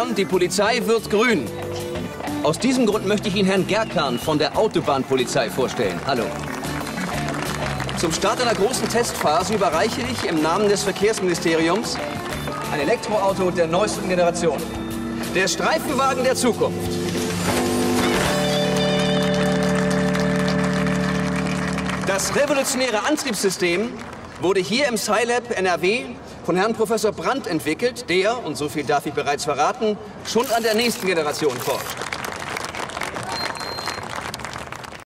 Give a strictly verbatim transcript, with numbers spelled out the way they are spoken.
Autobahn, die Polizei wird grün. Aus diesem Grund möchte ich Ihnen Herrn Gerkan von der Autobahnpolizei vorstellen. Hallo. Zum Start einer großen Testphase überreiche ich im Namen des Verkehrsministeriums ein Elektroauto der neuesten Generation. Der Streifenwagen der Zukunft. Das revolutionäre Antriebssystem wurde hier im Scilab N R W von Herrn Professor Brandt entwickelt, der, und so viel darf ich bereits verraten, schon an der nächsten Generation forscht.